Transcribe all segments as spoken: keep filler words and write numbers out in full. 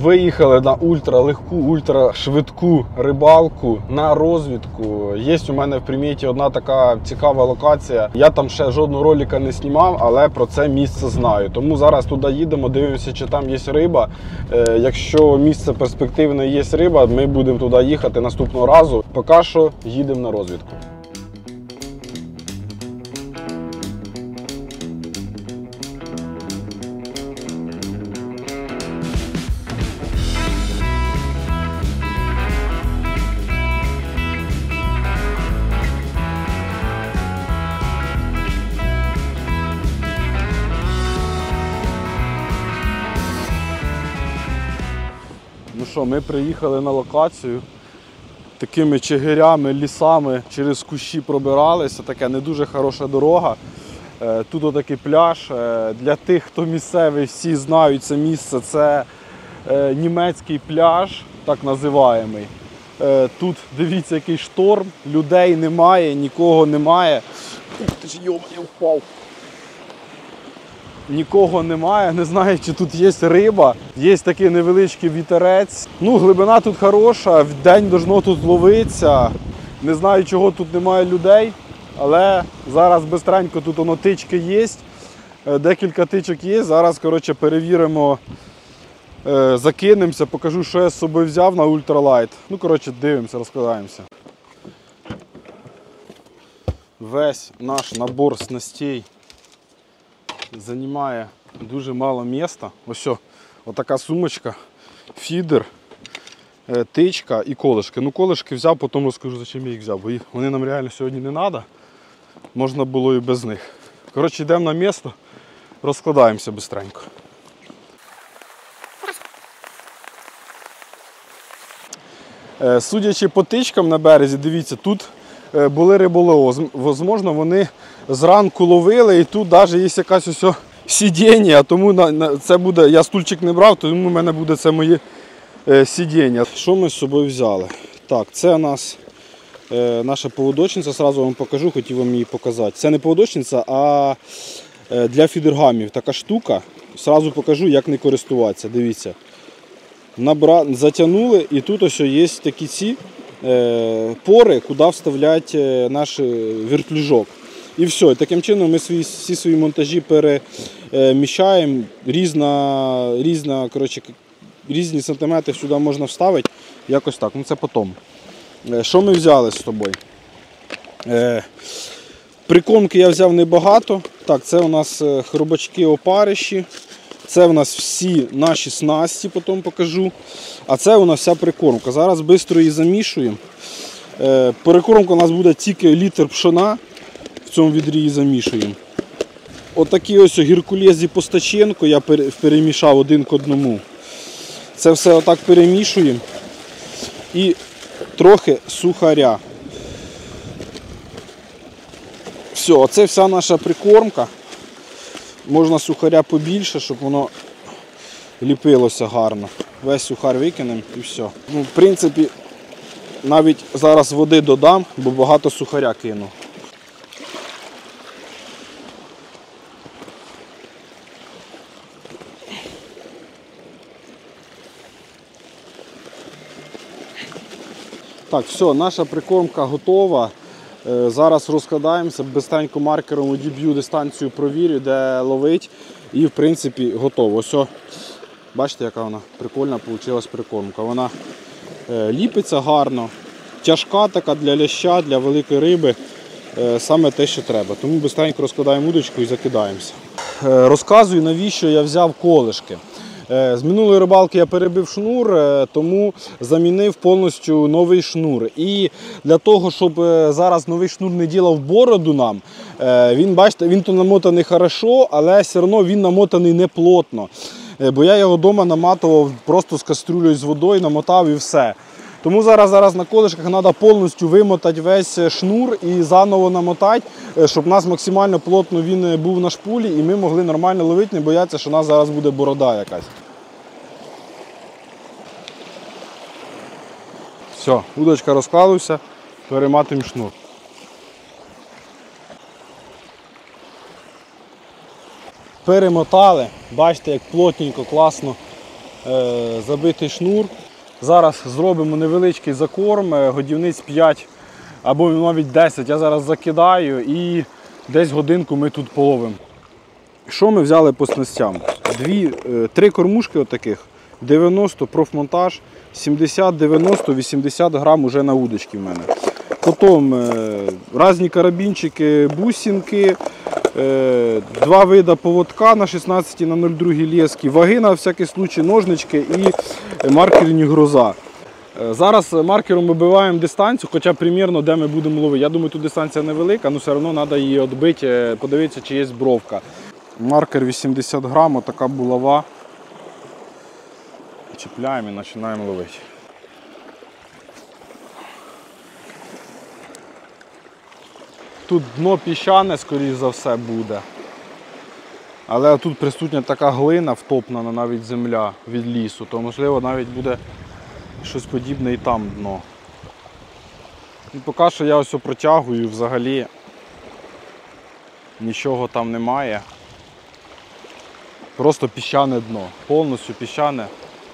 Виїхали на ультралегку, ультрашвидку рибалку на розвідку. Є у мене в приміті одна така цікава локація. Я там ще жодного ролика не знімав, але про це місце знаю. Тому зараз туди їдемо, дивимося, чи там є риба. Якщо місце перспективне, є риба, ми будемо туди їхати наступного разу. Поки що їдемо на розвідку. Ну що, ми приїхали на локацію, такими чигирями, лісами, через кущі пробиралися, така не дуже хороша дорога. Тут отакий пляж. Для тих, хто місцевий, всі знають це місце, це німецький пляж, так називаємий. Тут, дивіться, який шторм, людей немає, нікого немає. Ух ти ж, йома, я впав. Нікого немає, не знаю, чи тут є риба. Є такий невеличкий вітерець. Ну, глибина тут хороша, в день должно тут ловитися. Не знаю, чого тут немає людей, але зараз бистренько тут воно тички є. Декілька тичок є. Зараз, коротше, перевіримо, закинемося, покажу, що я з собою взяв на ультралайт. Ну, коротше, дивимося, розкладаємося. Весь наш набор снастей займає дуже мало місця. Ось отака сумочка, фідер, тичка і колишки. Ну, колишки взяв, потім розкажу, за чим я їх взяв, бо вони нам реально сьогодні не треба. Можна було і без них. Коротше, йдемо на місце, розкладаємося швидко. Судячи по тичкам на березі, дивіться, тут були риболови. Можливо, вони зранку ловили, і тут навіть є якась ось сидіння, тому це буде, я стульчик не брав, тому в мене буде це моє сидіння. Що ми з собою взяли? Так, це у нас е, наша поводочниця, одразу вам покажу, хотів вам її показати. Це не поводочниця, а для фідергамів така штука. Одразу покажу, як не користуватися. Дивіться. Набра... Затягнули, і тут ось є такі ці е, пори, куди вставляти наш вертлюжок. І все. Таким чином ми свої, всі свої монтажі переміщаємо. Різна, різна, коротше, різні сантиметри сюди можна вставити. Якось так. Ну це потім. Що ми взяли з тобою? Е, прикормки я взяв небагато. Так, це у нас хробачки опариші. Це у нас всі наші снасті, потім покажу. А це у нас вся прикормка. Зараз швидко її замішуємо. Е, прикормка у нас буде тільки літр пшона. В цьому відрі її замішуємо. Отакі ось геркулезі Постаченко я перемішав один к одному. Це все отак перемішуємо. І трохи сухаря. Все, оце вся наша прикормка. Можна сухаря побільше, щоб воно ліпилося гарно. Весь сухар викинемо і все. Ну, в принципі, навіть зараз води додам, бо багато сухаря кину. Так, все, наша прикормка готова. Зараз розкладаємося, бистренько маркером одіб'ю дистанцію, провірю, де ловить. І в принципі готово. Ось, бачите, яка вона прикольна вийшла прикормка. Вона ліпиться гарно, тяжка така для ляща, для великої риби. Саме те, що треба. Тому бистренько розкладаємо удочку і закидаємося. Розказую, навіщо я взяв колишки. З минулої рибалки я перебив шнур, тому замінив повністю новий шнур. І для того, щоб зараз новий шнур не ділав бороду нам, він, бачите, він то намотаний хорошо, але все одно він намотаний не плотно. Бо я його вдома наматував просто з кастрюлею з водою, намотав і все. Тому зараз, зараз на колишках треба повністю вимотати весь шнур і заново намотати, щоб у нас максимально плотно він був на шпулі і ми могли нормально ловити, не боятися, що у нас зараз буде борода якась. Все, удочка розклалася, перематуємо шнур. Перемотали, бачите, як плотненько, класно е, забитий шнур. Зараз зробимо невеличкий закорм, е, годівниць п'ять або навіть десять. Я зараз закидаю і десь годинку ми тут половимо. Що ми взяли по снастям? Дві, е, три кормушки отаких, дев'яносто профмонтаж, сімдесят, дев'яносто, вісімдесят грам уже на удочці в мене. Потім е, різні карабінчики, бусинки, е, два види поводка на шістнадцять на нуль два лески, ваги на всякий случай, ножнички і маркерні гроза. Е, зараз маркером вибиваємо дистанцію, хоча примірно де ми будемо ловити. Я думаю, тут дистанція невелика, але все одно треба її відбити, подивитися, чи є бровка. Маркер вісімдесят грам, така булава. Чіпляємо і починаємо ловити. Тут дно піщане, скоріш за все, буде. Але тут присутня така глина втоплена, навіть земля від лісу, то можливо навіть буде щось подібне і там дно. І поки що я ось протягую, взагалі нічого там немає. Просто піщане дно, повністю піщане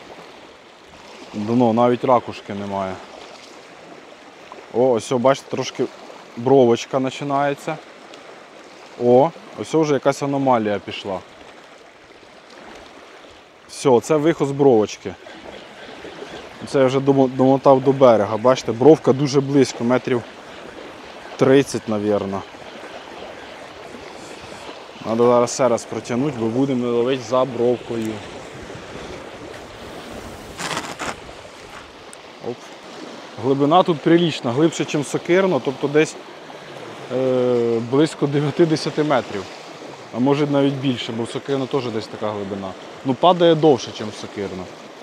дно, навіть ракушки немає. О, ось, бачите, трошки бровочка починається. О, ось вже якась аномалія пішла. Все, це виход з бровочки. Це я вже домотав до берега. Бачите, бровка дуже близько, метрів тридцять, мабуть. Треба зараз ще раз протягнути, бо будемо ловити за бровкою. Оп. Глибина тут прилічна, глибше, ніж сокирно, тобто десь е, близько дев'ятдесят метрів. А може навіть більше, бо в сокирно теж десь така глибина. Ну падає довше, ніж в сокирно.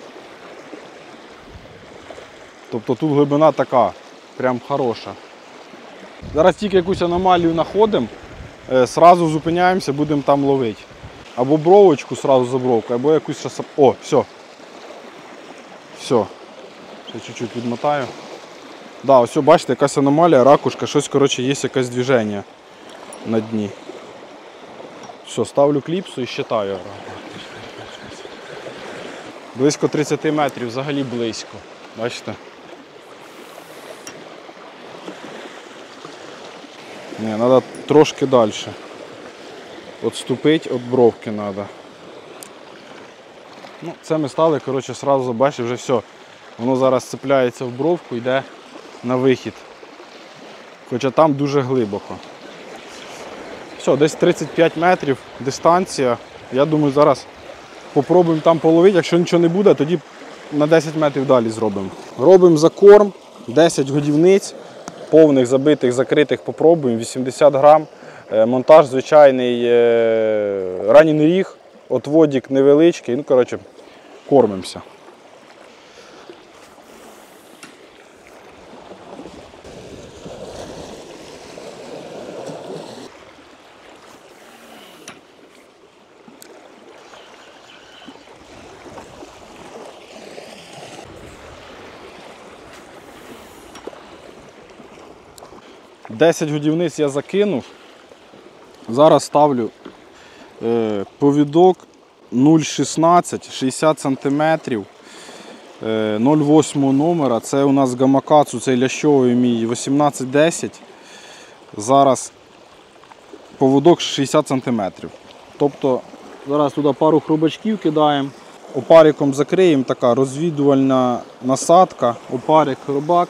Тобто тут глибина така, прям хороша. Зараз тільки якусь аномалію знаходимо, е, сразу зупиняємося, будемо там ловити. Або бровочку сразу за бровку, або якусь шаса... О, все. Все. Ще чуть-чуть відмотаю. Да, ось бачите, якась аномалія, ракушка, щось, коротше, є якесь движення на дні. Все, ставлю кліпсу і считаю. Близько тридцять метрів, взагалі близько. Бачите? Ні, треба трошки далі. Отступити від бровки треба. Ну, це ми стали, коротше, одразу бачите, вже все. Воно зараз цепляється в бровку, йде на вихід. Хоча там дуже глибоко. Все, десь тридцять п'ять метрів дистанція. Я думаю, зараз попробуємо там половити. Якщо нічого не буде, тоді на десять метрів далі зробимо. Робимо закорм, десять годівниць, повних, забитих, закритих попробуємо, вісімдесят грам. Монтаж звичайний, ранений ріг, отводик невеличкий, ну, коротше, кормимося. десять годівниць я закинув. Зараз ставлю е, повідок нуль шістнадцять, шістдесят сантиметрів, е, нуль вісім номера. Це у нас гамакацу, цей лящовий мій вісімнадцять десять. Зараз поводок шістдесят сантиметрів. Тобто зараз туди пару хробачків кидаємо, опариком закриємо, така розвідувальна насадка, опарик, хробак.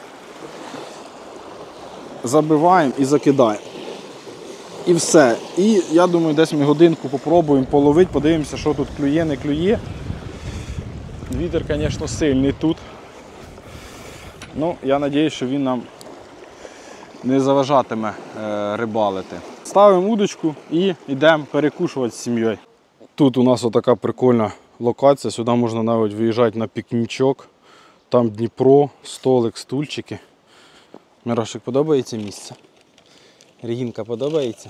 Забиваємо і закидаємо. І все. І я думаю, десь ми годинку попробуємо половити, подивимося, що тут клює, не клює. Вітер, звісно, сильний тут. Ну, я сподіваюся, що він нам не заважатиме е, рибалити. Ставимо удочку і йдемо перекушувати з сім'єю. Тут у нас отака прикольна локація, сюди можна навіть виїжджати на пікнічок. Там Дніпро, столик, стульчики. Мирошик, подобається місце? Регінка, подобається?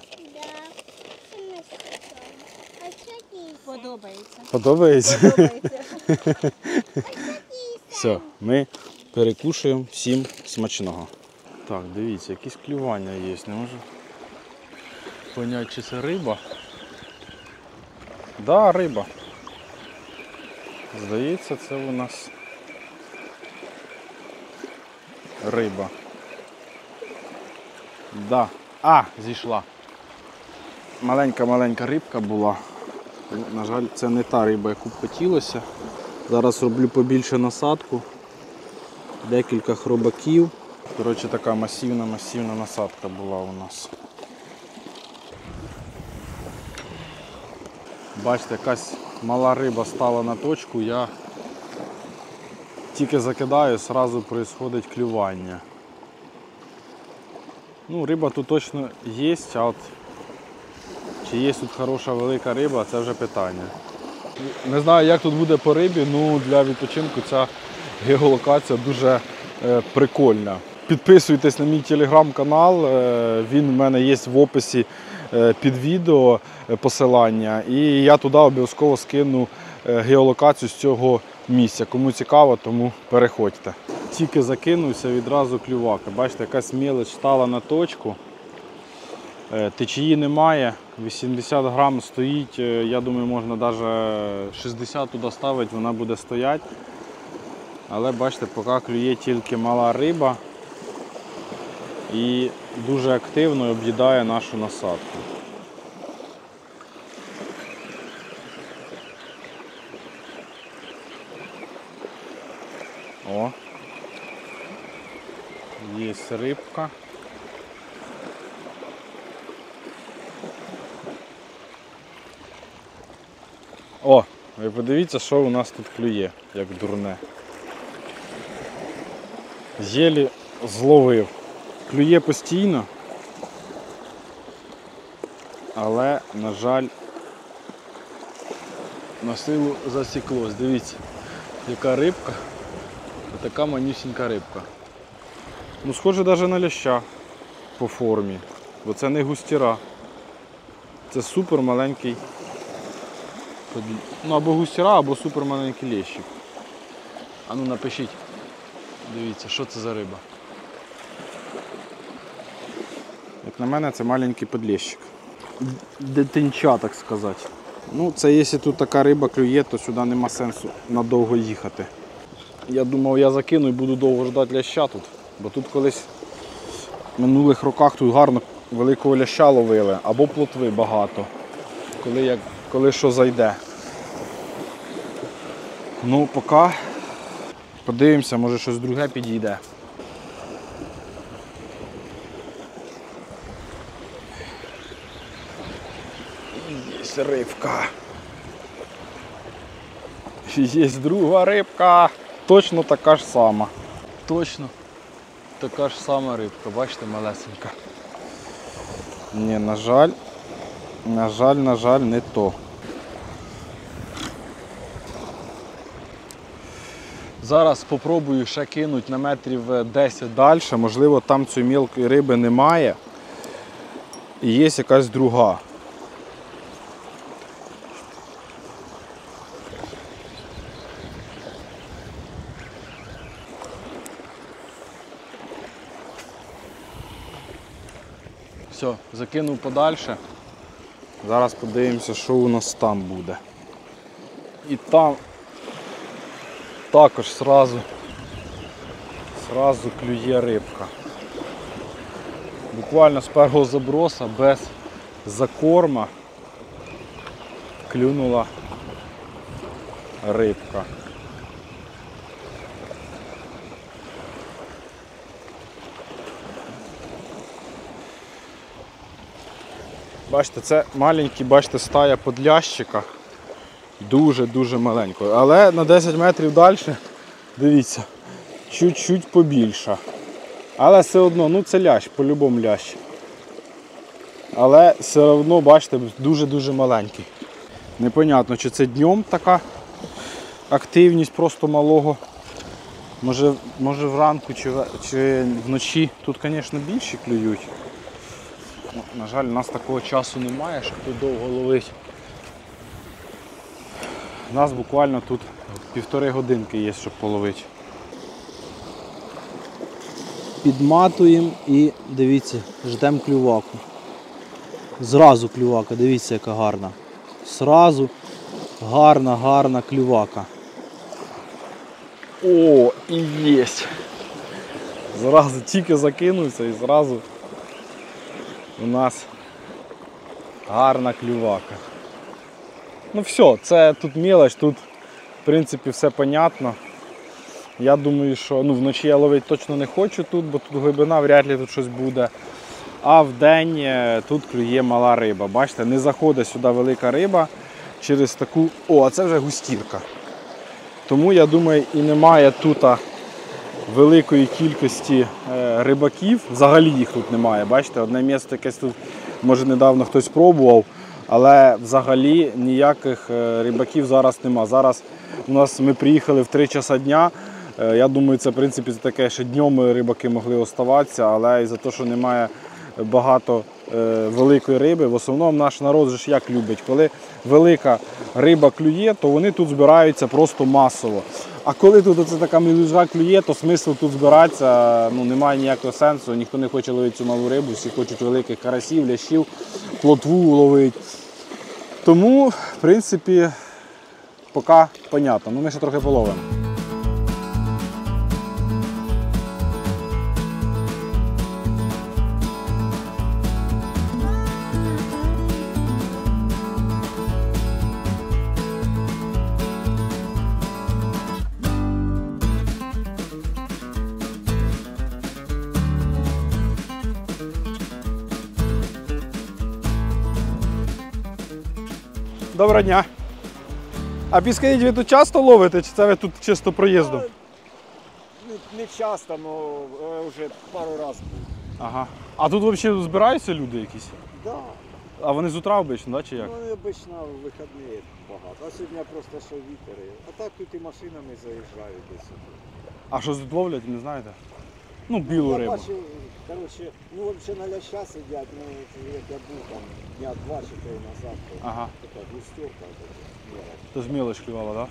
Подобається. Подобається? Подобається. Все, ми перекушуємо, всім смачного. Так, дивіться, якісь клювання є, не можу поняти, чи це риба. Да, риба. Здається, це у нас риба. Да. А, зійшла. Маленька-маленька рибка була. На жаль, це не та риба, яку б хотілося. Зараз роблю побільше насадку. Декілька хробаків. Коротше, така масивна-масивна насадка була у нас. Бачите, якась мала риба стала на точку, я тільки закидаю, одразу відбувається клювання. Ну, риба тут точно є, а от чи є тут хороша велика риба, це вже питання. Не знаю, як тут буде по рибі, ну для відпочинку ця геолокація дуже е, прикольна. Підписуйтесь на мій телеграм-канал, е, він в мене є в описі е, під відео е, посилання. І я туди обов'язково скину е, геолокацію з цього місця. Кому цікаво, тому переходьте. Тільки закинувся, відразу клювака. Бачите, якась мелоч стала на точку. Е, течії немає, вісімдесят грам стоїть, е, я думаю, можна навіть шістдесят туди ставити, вона буде стояти. Але бачите, поки клює тільки мала риба і дуже активно об'їдає нашу насадку. О, є рибка. О, ви подивіться, що у нас тут клює, як дурне. Єлі зловив. Клює постійно, але, на жаль, на силу засіклось. Дивіться, яка рибка, така манюсінька рибка. Ну, схоже навіть на ляща по формі, бо це не густіра. Це супер маленький, ну або густіра, або супер маленький лещик. А ну напишіть, дивіться, що це за риба. Як на мене, це маленький подлещик. Дитинча, так сказати. Ну, це якщо тут така риба клює, то сюди нема сенсу надовго їхати. Я думав, я закину і буду довго ждати ляща тут. Бо тут колись в минулих роках тут гарно великого ляща ловили, або плотви багато, коли, як, коли що зайде. Ну, поки подивимося, може щось друге підійде. Є рибка. Є друга рибка. Точно така ж сама. Точно така ж сама рибка, бачите, малесенька. Ні, на жаль, на жаль, на жаль, не то. Зараз спробую ще кинути на метрів десять далі, можливо там цієї мілкої риби немає і є якась друга. Все, закинув подальше. Зараз подивимося, що у нас там буде. І там також сразу, сразу клює рибка. Буквально з першого заброса, без закорма, клюнула рибка. Бачите, це маленький, бачите, стая подлящика. Дуже-дуже маленькою. Але на десять метрів далі, дивіться, чуть-чуть побільша. Але все одно, ну це лящ, по-любому лящ. Але все одно, бачите, дуже-дуже маленький. Непонятно, чи це днем така активність просто малого. Може, може вранку чи, чи вночі. Тут, звісно, більші клюють. На жаль, у нас такого часу немає, щоб тут довго ловити. У нас буквально тут півтори годинки є, щоб половити. Підматуємо і дивіться, ждемо клюваку. Зразу клювака, дивіться, яка гарна. Зразу гарна, гарна клювака. О, і єсть. Зразу тільки закинувся і зразу у нас гарна клювака. Ну все, це тут мелоч, тут в принципі все понятно. Я думаю, що ну, вночі я ловити точно не хочу тут, бо тут глибина, вряд ли тут щось буде. А вдень тут клює мала риба. Бачите, не заходить сюди велика риба через таку... О, а це вже густірка. Тому, я думаю, і немає тут великої кількості рибаків. Взагалі їх тут немає. Бачите, одне місце якесь тут, може недавно хтось пробував, але взагалі ніяких рибаків зараз нема. Зараз у нас ми приїхали в три часа дня. Я думаю, це в принципі таке, що днем рибаки могли оставатися, але із-за того, що немає багато е, великої риби, в основному наш народ ж як любить. Коли велика риба клює, то вони тут збираються просто масово. А коли тут оце така мілюжа клює, то смислу тут збиратися ну, немає ніякого сенсу. Ніхто не хоче ловити цю малу рибу, всі хочуть великих карасів, лящів, плотву ловити. Тому, в принципі, поки понятно. Ну, ми ще трохи половимо. Доброго дня. А підскажіть, ви тут часто ловите, чи це ви тут чисто проїздом? Не, не часто, але вже пару разів був. Ага. А тут взагалі збираються люди якісь? Да. А вони з утра обично, да, чи як? Ну, вони обично в вихідні багато. А сьогодні просто що вітер. А так тут і машинами заїжджають десь. А що тут ловлять, не знаєте? Ну, білу я рибу. бачив, коротше, ну взагалі на ляща сидять, ну як я був там дня два чи три назад, то Ага. така густерка. То ж мілоч клювала, так? Да?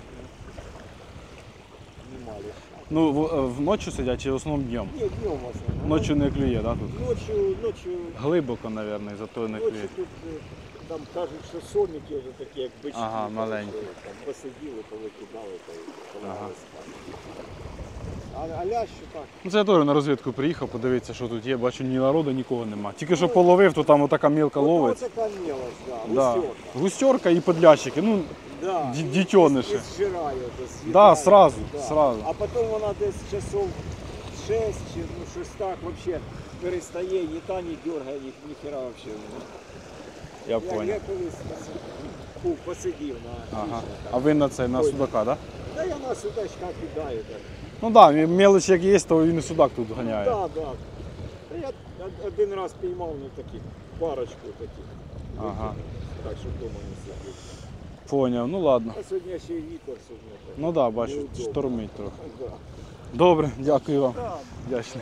Нема ляща. Ну, в, вночі сидять чи в основному днем? Ні, днем в основному. Ночі не клює, да, тут? Ночью, ночью, Глибоко, мабуть, зато не ночью клює. тут е, там кажуть, що соміки вже такі, як бички. Ага, там, маленькі. що Там посиділи, повикидали та й полягали Ага. спати. А, а лящу так. Ну, це я теж на розвідку приїхав, подивитися, що тут є. Бачу, ні народу, нікого нема. Тільки що половив, то там отака мілка ловить. Ось така мелочь, да, Да. густерка. Густерка і подлящики. Ну, Да. Ді- і- дітьониші. І зжирає, то з'їдає. Да, сразу, сразу. А потім вона десь часов шесть чи ну, щось так вообще перестає, ні та не дергає, ні, ніхера вообще. я Я, понял. я колись посидів, фу, посидів на Ага. вічно там. А ви на це, на Ой. судака, так? Да? Та я на судачка кидаю так. Ну так, да, мелочь як є, то він і судак тут ганяє. Так, так. Та я од- один раз піймав ну, таких, парочку таких. Ага. Так, щоб вдома не сидіти. Поняв, ну ладно. А сьогодні ще й вітер сьогодні. так. Ну так, да, бачу, Неудобно. штормить трохи. Да. Добре, дякую вам. Да. Вдячний.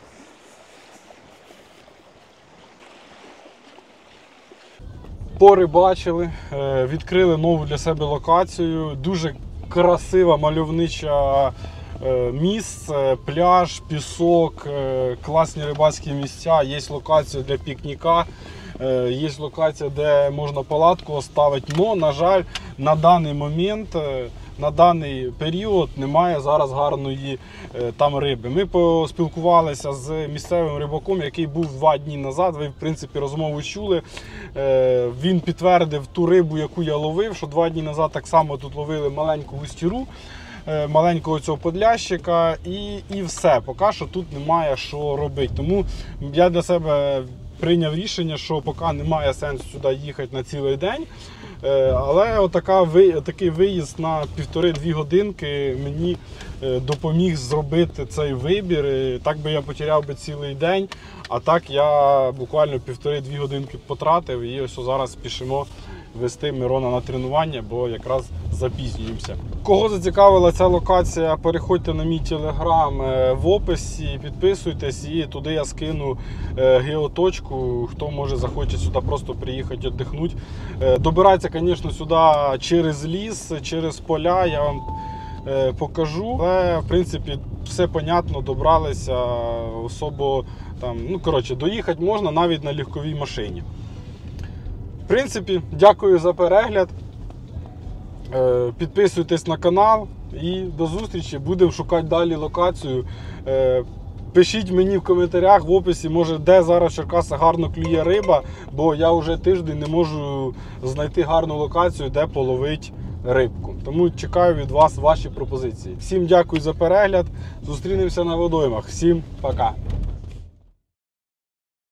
Порибачили, е, відкрили нову для себе локацію. Дуже красива, мальовнича е, місце, пляж, пісок, е, класні рибацькі місця. Є локація для пікніка, е, є локація, де можна палатку оставити. Но, на жаль, на даний момент, е, на даний період немає зараз гарної е, там риби. Ми поспілкувалися з місцевим рибаком, який був два дні назад. Ви, в принципі, розмову чули. Е, він підтвердив ту рибу, яку я ловив, що два дні назад так само тут ловили маленьку густіру, е, маленького цього подлящика і, і все. Поки що тут немає що робити. Тому я для себе прийняв рішення, що поки немає сенсу сюди їхати на цілий день. Е, Але отака, такий виїзд на півтори-дві годинки мені е, допоміг зробити цей вибір. І так би я потеряв би цілий день, а так я буквально півтори-дві годинки потратив і ось зараз спішимо вести Мирона на тренування, бо якраз запізнюємося. Кого зацікавила ця локація, переходьте на мій телеграм в описі, підписуйтесь і туди я скину геоточку, хто може захоче сюди просто приїхати віддихнути. Добирається, звісно, сюди через ліс, через поля, я вам покажу. Але, в принципі, все понятно, добралися, особо там, ну, коротше, доїхати можна навіть на легковій машині. В принципі, дякую за перегляд. Підписуйтесь на канал, І до зустрічі, будемо шукати далі локацію. Е, Пишіть мені в коментарях в описі, може, де зараз в Черкасах гарно клює риба, бо я вже тиждень не можу знайти гарну локацію, де половити рибку. Тому чекаю від вас ваші пропозиції. Всім дякую за перегляд, зустрінемося на водоймах. Всім пока!